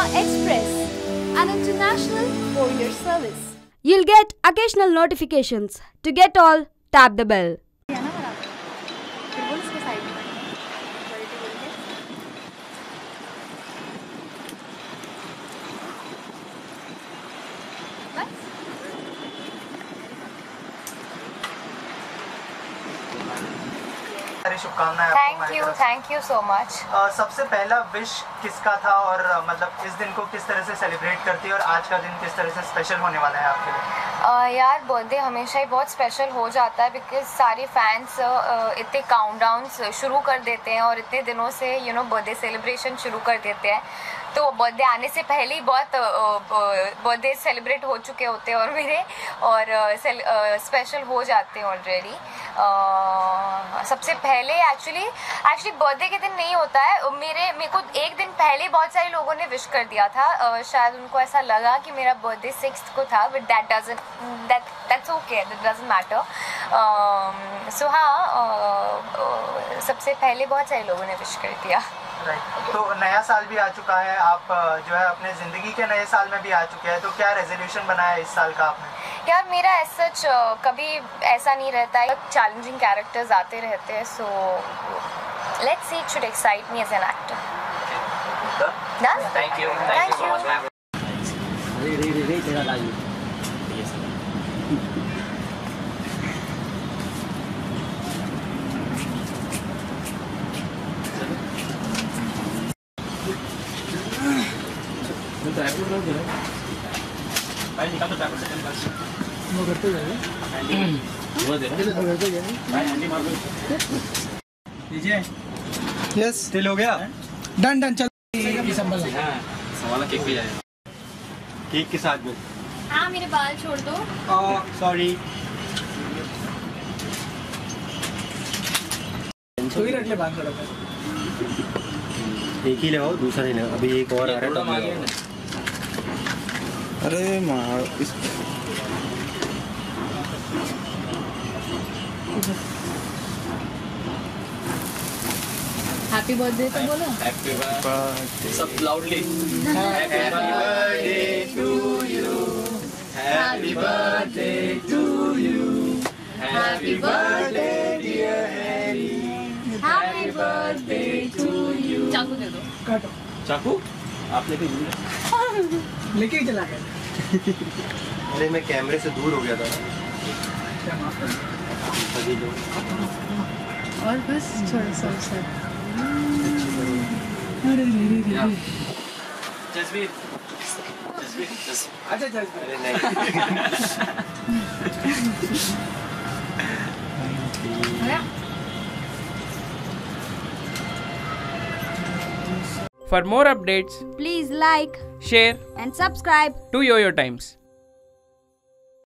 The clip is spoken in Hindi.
Express, an international courier service. You'll get occasional notifications. To get all, tap the bell. शुभकामनाएं। Thank you so much. सबसे पहला विश किसका था और मतलब इस दिन को किस तरह से सेलिब्रेट करती है और आज का दिन किस तरह से स्पेशल होने वाला है आपके लिए? यार बर्थडे हमेशा ही बहुत स्पेशल हो जाता है बिकॉज सारे फैंस इतने काउंटडाउन्स शुरू कर देते हैं और इतने दिनों से बर्थडे सेलिब्रेशन शुरू कर देते हैं। तो बर्थडे आने से पहले ही बहुत बर्थडे सेलिब्रेट हो चुके होते हैं और मेरे और स्पेशल हो जाते हैं ऑलरेडी। सबसे पहले एक्चुअली बर्थडे के दिन नहीं होता है। मेरे को एक दिन पहले बहुत सारे लोगों ने विश कर दिया था। शायद उनको ऐसा लगा कि मेरा बर्थडे 6th को था, but that's okay, that doesn't matter. So हाँ, सबसे पहले बहुत सारे लोगों ने विश कर दिया। तो नया साल भी आ चुका है, आप जो है अपने ज़िंदगी के नए साल में भी आ चुके हैं, तो क्या रेजोल्यूशन बनाया है इस साल का आपने? यार मेरा सच कभी ऐसा नहीं रहता है, चैलेंजिंग कैरेक्टर्स आते रहते हैं। So let's see, it should excite me as an actor. Thank you so much. Yes still हो गया, डन चल। सवाल केक भी जाएगा, केक के साथ में। हाँ, मेरे बाल छोड़ दो। सॉरी। रख ले बाल थोड़ा। एक ही लगाओ, दूसरा नहीं लगाओ। अभी एक और आ रहा है। अरे मार हैप्पी बर्थडे तो बोलो। हैप्पी बर्थडे सब loudly. Happy birthday to you, happy birthday to you, happy birthday dear Harry, happy birthday to you. चाकू दे दो। काटो। चाकू आप लेके लेके ही चला गया। अरे मैं कैमरे से दूर हो गया था। और बस थोड़ा सा। जसवीर अच्छा चल। अरे नहीं। For more updates, Please like, share and subscribe to YoYo Times.